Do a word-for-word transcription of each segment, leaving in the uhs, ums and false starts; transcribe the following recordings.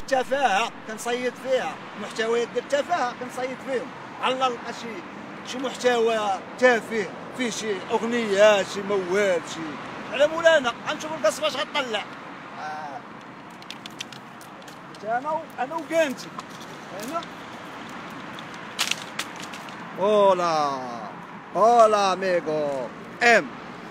التفاهه كنصيد فيها، محتويات ديال التفاهه كنصيد فيهم، على نلقى شي شي محتوى تافه فيه شي اغنيه شي موال شي على مولانا غنشوف القصبه اش غطلع. آه. انا انا وكانتي انا اولا اولا ميغو ام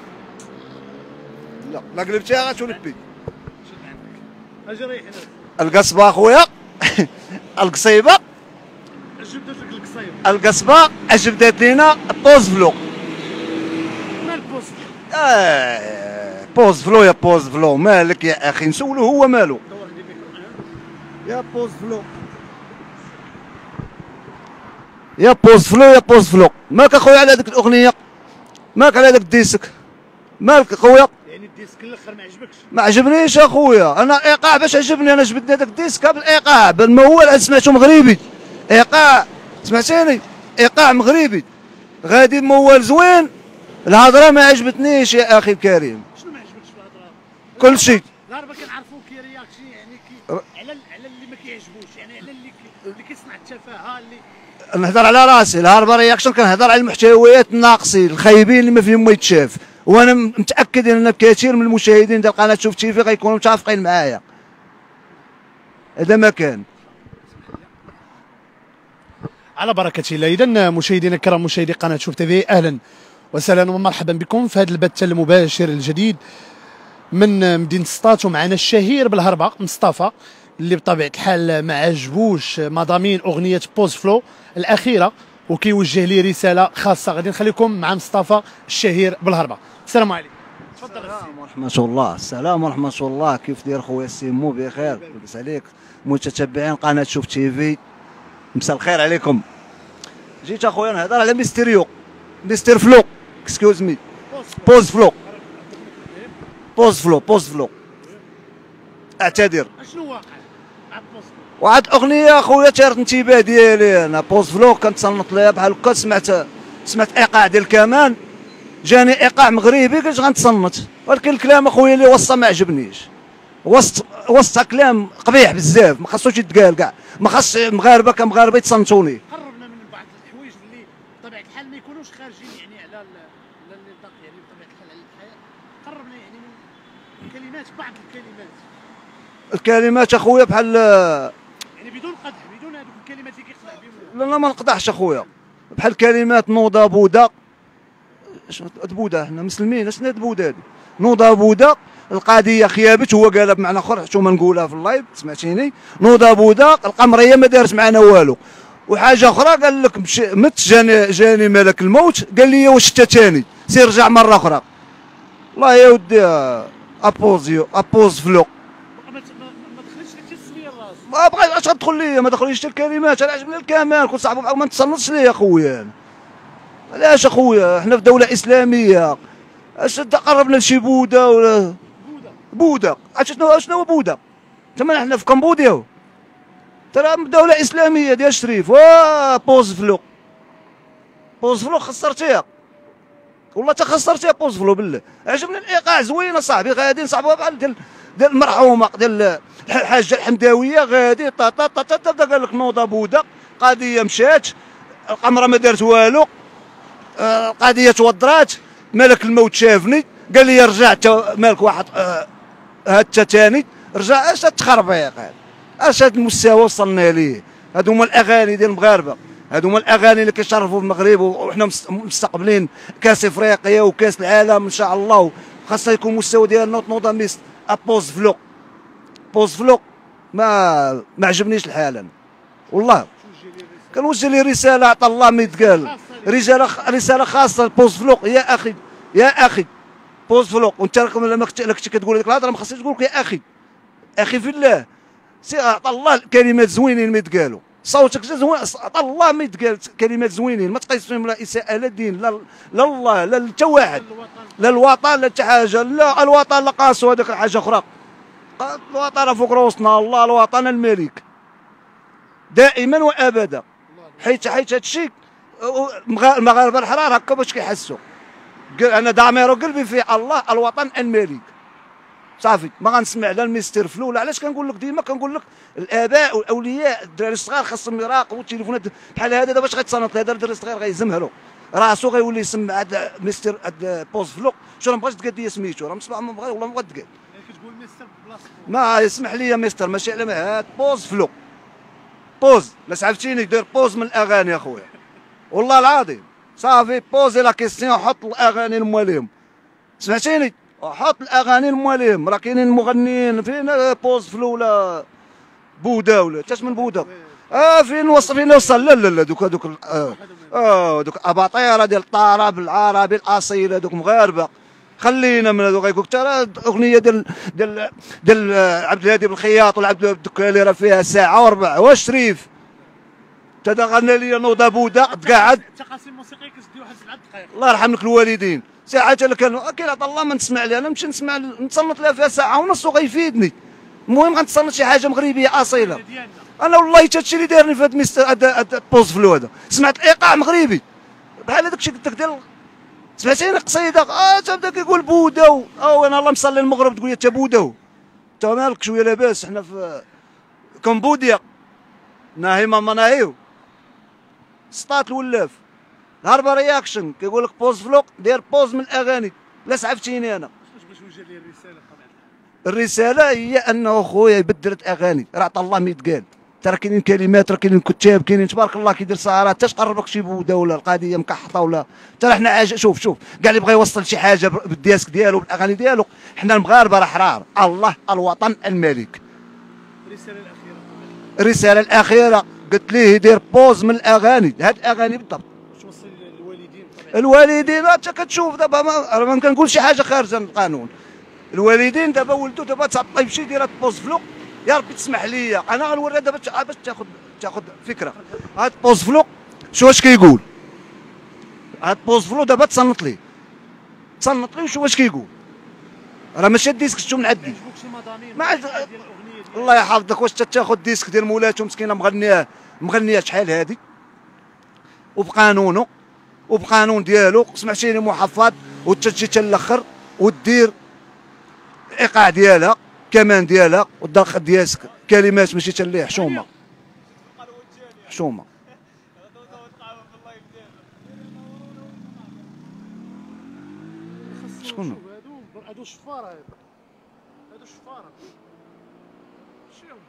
لا ما قلبتيها غتولبي اجي ريح القصبه اخويا القصيبه جبدت لك القصيبه القصبه اجبدت لينا بوز فلو. مال بوز اه بوز فلو يا بوز فلو مالك يا اخي نسولو هو مالو يا بوز فلو يا بوز فلو يا بوز فلو مالك اخويا على هذيك الاغنيه مالك على هذاك الديسك مالك اخويا يعني الديسك الاخر ما عجبكش؟ ما عجبنيش اخويا انا ايقاع باش عجبني انا جبدني هذاك الديسك بالايقاع بالموال سمعته مغربي ايقاع سمعتيني ايقاع مغربي غادي موال زوين الهضره ما عجبتنيش يا اخي الكريم. شنو ما عجبكش في الهضره؟ كل شيء الهربه كنعرفوا كي رياكشي يعني كي على على اللي ما كيعجبوش يعني على اللي اللي كيصنع التفاهه اللي نهضر على راسي الهربه رياكشن كنهضر على المحتويات الناقصين الخايبين اللي ما فيهم ما يتشاف وانا متاكد ان كثير من المشاهدين ديال قناه شوف تيفي غيكونوا متفقين معايا هذا ما كان. على بركه الله. اذا مشاهدينا الكرام مشاهدي قناه شوف تيفي اهلا وسهلا ومرحبا بكم في هذا البث المباشر الجديد من مدينه سطات ومعنا الشهير بالهربه مصطفى اللي بطبيعه الحال ما عجبوش مضامين اغنيه بوز فلو الاخيره وكيوجه لي رساله خاصه. غادي نخليكم مع مصطفى الشهير بالهربه. السلام عليكم. تفضل. السلام ورحمه الله. السلام ورحمه الله. كيف داير خويا السيمو؟ بخير لاباس عليك؟ متتبعين قناه شوف تيفي مساء الخير عليكم. جيت اخويا نهضر على ميستيريو ميستر فلو اكسكيوز مي بوز فلو بوز فلو بوز فلو اعتذر. شنو واقع مع بوز فلو؟ واحد اغنيه اخويا تارت الانتباه ديالي انا بوز فلو كنتصنت ليها بحال هكا سمعت سمعت ايقاع ديال كمان جاني ايقاع مغربي قلت غنتصنت ولكن الكلام اخويا اللي وسط ما عجبنيش وسط وسط كلام قبيح بزاف ما خاصوش يتقال كاع ما خاص مغاربه كمغاربه يتصنتوني. قربنا من بعض الحوايج اللي بطبيعه الحال ما يكونوش خارجين يعني على على النطاق يعني بطبيعه الحال على الحياه. قربنا يعني من كلمات بعض الكلمات الكلمات اخويا بحال يعني بدون قدح بدون هذوك الكلمات اللي كيقطع بهم. لا لا ما نقطعش اخويا بحال كلمات نوضه بوده بوده حنا مسلمين شنو هاد بوده هادي نوضه بوده القضيه خيابت هو قالها بمعنى اخر حتى ما نقولها في اللايف سمعتيني نوضه بوده القمريه ما دارت معنا والو وحاجه اخرى قال لك مت جاني جاني ملك الموت قال لي واش انت ثاني سير رجع مره اخرى. الله يا ودي ابوزيو ابوز فلو ما دخلتش لك السميه الراس ما بغيت اش غتدخل ليا ما دخليش حتى الكلمات انا عجبني الكمال كل صاحب ما تصنتش ليا اخويا علاش اخويا حنا في دوله اسلاميه اش قربنا لشي بوده ولا بوده بوده شنو شنو هو بوده تما حنا في كمبوديا ترى دوله اسلاميه ديال الشريف وا بوز فلو بوز فلو خسرتيها والله تا خسرتيها بوز فلو بالله. عجبني الايقاع زوين اصاحبي غادي نصاحبوها بحال ديال ديال المرحومه ديال الحاجه الحمداويه غادي طا طا طا طا قال لك نوضه بوده قضيه مشات القمره ما دارت والو القضيه توضرات ملك الموت شافني قال لي رجع مالك واحد آه هاد ثاني رجع اش تخربيق اش هاد المستوى وصلنا ليه. هادو هما الاغاني ديال المغاربه هادو هما الاغاني اللي كيشرفوا في المغرب وحنا مستقبلين كاس افريقيا وكاس العالم ان شاء الله خاصها يكون المستوى ديالنا نوضه ميست ابوز فلو بوز فلو ما ما عجبنيش الحال انا والله كنوجه لي رساله عطا الله ما يتقال رساله رساله خاصه بوز فلو يا اخي يا اخي بوز فلو وانت لما كنتي كتقول هذيك الهضره ما خصنيش تقول لك يا اخي اخي في الله سي عطا الله كلمات زوينين ما يتقالوا صوتك زوين عطا الله ما يتقال كلمات زوينين ما تقيس فيهم لا اساءه لا دين لا لا الله لا حتى واحد لا الوطن لا حتى حاجه لا الوطن لا قاسوا هذاك حاجه اخرى الوطن فوق روسنا الله الوطن الملك دائما وابدا حيت حيت هذا الشيء المغاربه الحرار هكا باش كيحسوا انا ضمير قلبي في الله الوطن الملك صافي ما غنسمع لا الميستر فلو. لا علاش كنقول لك ديما كنقول لك الاباء والاولياء الدراري الصغار خاصهم يراقبوا التليفونات بحال هذا. دابا باش غيتصنت هذا الدري الصغير غيزمها له راسو غيولي يسمع هذا ميستر هذا بوز فلو. شو راه مابغاش تقاد لي سميتو راه مسمع ما بغا والله ما بغا تقاد. كتقول مستر بلاصتو ما يسمح لي ميستر ماشي على ما هاد بوز فلو بوز. لا سعفتيني دير بوز من الاغاني اخويا والله العظيم. صافي بوزي لا كيستيون حط الاغاني المواليهم سمعتيني حط الاغاني المواليهم. راه كاينين مغنيين فين بوز فلو ولا بودا ولا تاش من بودا اه فين وصل فين وصل. لا لا لا دوك هذوك اه, آه دوك اباطيره ديال الطرب العربي الاصيل هذوك مغاربه. خلينا من هذوك غيقول ترى الاغنيه ديال ديال ديال عبد الهادي بالخياط ولا عبد الدكالي راه فيها ساعه وربع. واش شريف تدا غنى لي نوضه بودا تقعد التقاسيم الموسيقيه كتدي واحد سبعة دقائق. الله يرحم لك الوالدين. ساعات انا كان كاين عطا الله ما نسمع لها. انا نمشي نسمع نتصنت لها فيها ساعه ونص وغيفيدني. المهم غنتصنت شي حاجه مغربيه اصيله. انا والله حتى هادشي اللي دارني في هاد ميستر هاد بوز فلو هذا. سمعت ايقاع مغربي بحال هذاك الشيء قلت لك ديال سمعتيني قصيده اه تبدا كيقول بودا او انا الله مصلي المغرب تقول لي انت بودا انت مالك شويه لاباس. حنا في كمبوديا ناهي ماما ناهيو سطات الولاف الهربه رياكشن كيقول لك بوز فلوق دير بوز من الاغاني. لا سعفتيني انا. باش نوجه لي الرساله بطبيعه الحال. الرساله هي انه خويا بدلت اغاني راه عطا الله ما يتقال. ترى كاينين كلمات راه كاينين كتاب كاينين تبارك الله كيدير سهرات حتى تقربك شي بوده ولا القضيه مكحطه ولا ترى حنا عاج... شوف شوف كاع اللي بغى يوصل شي حاجه بالدياسك ديالو بالاغاني ديالو. حنا المغاربه راه حرار. الله الوطن الملك. الرساله الاخيره الرساله الاخيره قلت ليه يدير بوز من الاغاني. هاد الاغاني بالضبط توصل للوالدين. الوالدين انت كتشوف دابا ما, ما كنقول شي حاجه خارجه عن القانون. الوالدين دابا ولدو دابا يمشي يدير هاد بوز فلو. يا ربي تسمح لي انا غنوريها دابا باش تاخذ تاخذ فكره. هاد بوز فلو شو واش كيقول. هاد بوز فلو دابا تصنت لي تصنت لي وشو واش كيقول. راه ماشي الديسك شفتو من عندي. ما عاد الله يحفظك. واش تاخذ ديسك ديال مولاتو مسكينه مغنيه مغنيه شحال هادي وبقانونه وبقانون ديالو سمعتيني محفظ وتجي حتى الاخر ودير الايقاع ديالها كمان ديالها والدرخ ديالك كلمات ماشي حتى اللي حشومه حشومه. شكون هادو هادو شفاره هادو هادو شفاره شي هما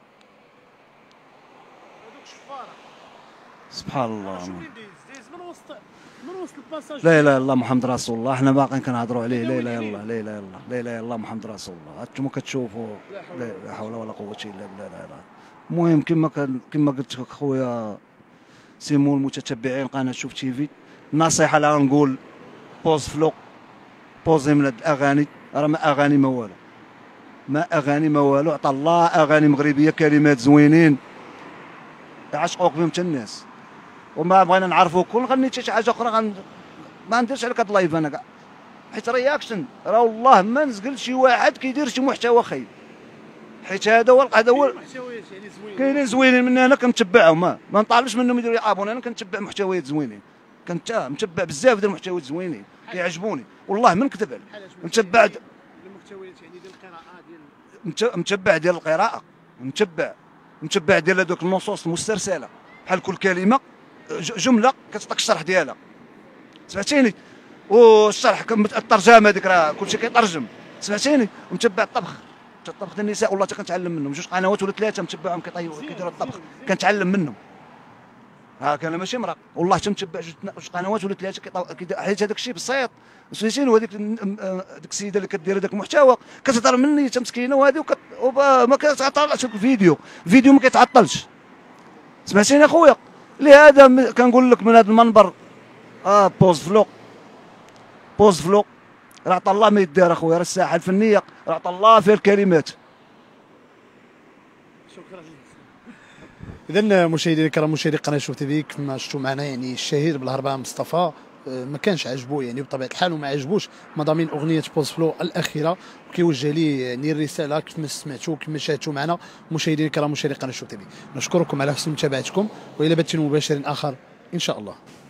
هادوك شفاره. سبحان الله. شنو دايز من وسط من وسط الباساج. لا اله الا الله محمد رسول الله. حنا باقيين كنهضروا عليه. لا اله الا الله لا اله الا الله لا اله الا الله محمد رسول الله. انتم كتشوفوا لا حول ولا قوه الا بالله. لا لا المهم كما كان كما قلت لك خويا سيمون المتتبعين قناه شوف تيفي النصيحه اللي غنقول بوز فلو بوزي من هاد الاغاني راه ما اغاني ما والو ما اغاني ما والو. عطا الله اغاني مغربيه كلمات زوينين يعشقوك بهم حتى الناس. وما بغينا نعرفوا كل نغني حتى شي حاجه اخرى غن... ما نديرش عليك هاد اللايف انا كاع حيت رياكشن راه والله ما نزقل شي واحد كيدير شي محتوى خايب. حيت هذا هو هذا هو كاينين زوينين مني انا كنتبعهم ما ما نطالبش منهم يديروا يعابوني. انا كنتبع محتويات زوينين كنت متبع بزاف ديال المحتويات زوينين كيعجبوني والله ما نكذب. متبع المحتويات يعني ديال القراءه ديال متبع ديال القراءه متبع متبع ديال هذوك النصوص المسترسله بحال كل كلمه جمله كتعطيك الشرح ديالها سمعتيني. والشرح الترجمه هذيك راه كلشي كيترجم سمعتيني. ومتبع الطبخ الطبخ ديال النساء والله حتى كنتعلم منهم. جوج قنوات ولا ثلاثه متبعهم كيطيبوا كيديروا الطبخ كنتعلم منهم. هاك انا ماشي مرا والله حتى متبع جوج قنوات ولا ثلاثه حيت هذاك الشيء بسيط سمعتيني. وهذيك ديك السيده اللي كدير هذاك المحتوى كتهضر مني حتى مسكينه وهذه وكت... ما كتعطلش الفيديو الفيديو ما كيتعطلش سمعتيني اخويا. لهذا كنقول لك من هذا المنبر اه بوز فلو بوز فلو راه عطا الله ما يدار اخويا. راه الساحه الفنيه راه عطا الله فيها الكلمات. شكرا. اذا مشاهدينا الكرام مشاهدي قناه شوف تيفي كما شفتوا معنا يعني الشهير بالهرباء مصطفى ما كانش عجبو يعني بطبيعه الحال وما عجبوش مضامين اغنيه بوز فلو الاخيره وكيوجه لي يعني الرساله كيف ما سمعتوا كيف ما شاهدتوا معنا مشاهدينا الكرام مشاهدي قناه شوف تيفي. نشكركم على حسن متابعتكم والى بث مباشر اخر ان شاء الله.